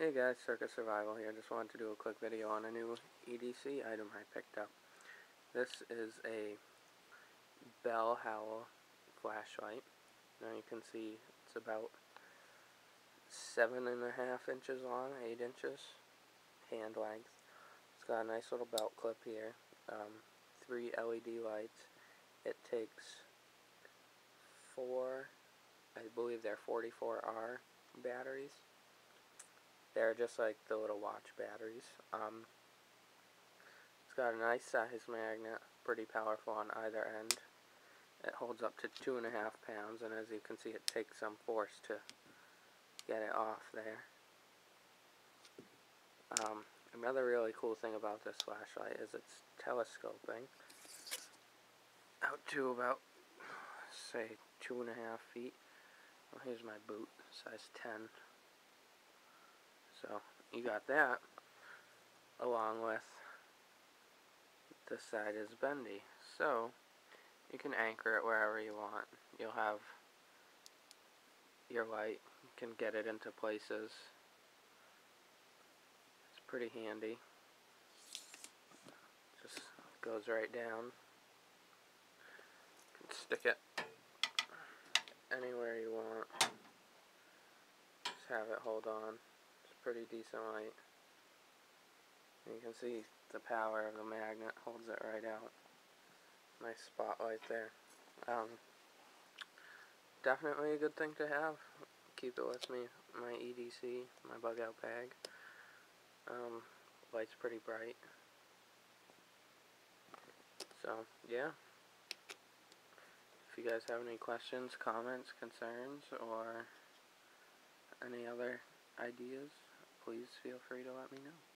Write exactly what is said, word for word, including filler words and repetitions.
Hey guys, Circus Survival here. Just wanted to do a quick video on a new E D C item I picked up. This is a Bell Howl flashlight. Now you can see it's about seven and a half inches long, eight inches hand length. It's got a nice little belt clip here. Um, three L E D lights. It takes four, I believe they're forty-four R batteries. They're just like the little watch batteries. Um, it's got a nice size magnet, pretty powerful on either end. It holds up to two and a half pounds, and as you can see, it takes some force to get it off there. Um, another really cool thing about this flashlight is it's telescoping out to about, say, two and a half feet. Well, here's my boot, size ten. So you got that, along with this side is bendy, so you can anchor it wherever you want. You'll have your light, you can get it into places. It's pretty handy. Just goes right down. You can stick it anywhere you want. Just have it hold on. It's a pretty decent light. You can see the power of the magnet holds it right out. Nice spotlight there. Um, definitely a good thing to have. Keep it with me. My E D C, my bug out bag. Um, light's pretty bright. So, yeah. If you guys have any questions, comments, concerns, or any other ideas, please feel free to let me know.